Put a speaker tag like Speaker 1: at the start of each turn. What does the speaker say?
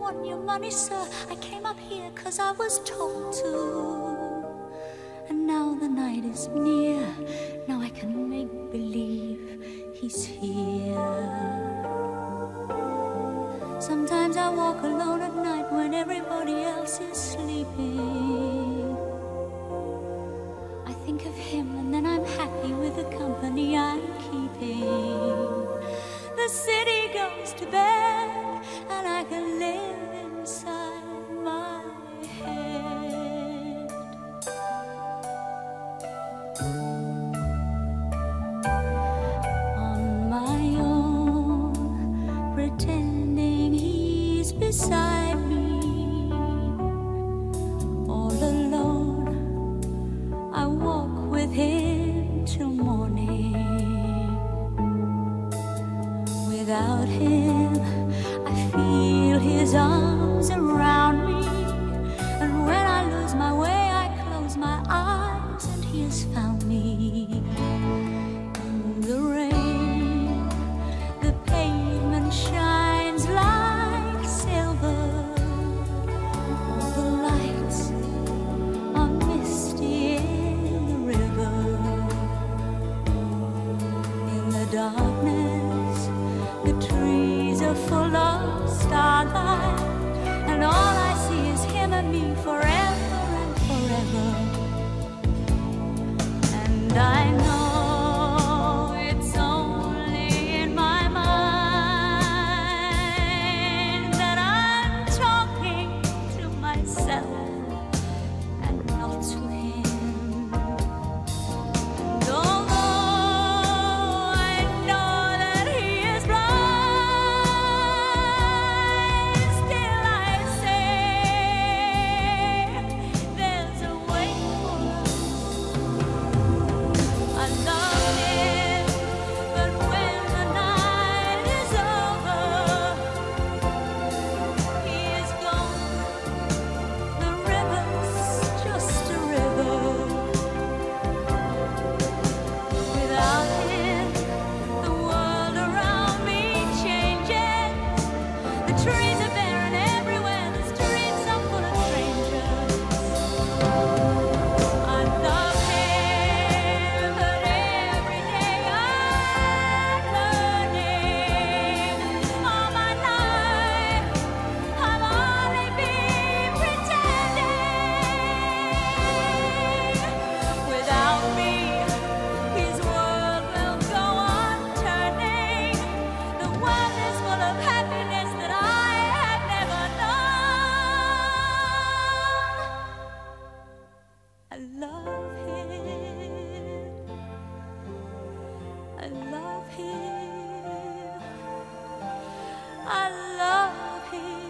Speaker 1: want your money, sir. I came up here 'cause I was told to. And now the night is near. Now I can make believe he's here. Sometimes I walk alone at night when everybody else is sleeping. I think of him and then I'm happy with the company I'm keeping. The city goes to bed and I can live inside my head. On my own, pretending he's beside me. All alone, I walk with him till morning. Without him, I feel his arms around me. And when I lose my way, I close my eyes and he has found me. In the rain, the pavement shines like silver. All the lights are misty in the river. In the darkness, the trees are full of starlight, and all I see is him and me forever and forever. And I know it's only in my mind that I'm talking to myself and not to him. And although I know that he is blind, still I say there's a way for us. I love him, but when the night is over, he is gone. The river's just a river. Without him, the world around me changes. The trees are barren everywhere. The streets are full of strangers. I love him, but every day I'm learning. All my life, I've only been pretending. Without me, his world will go on turning. The world is full of happiness that I have never known. I love him. I love him. I love him.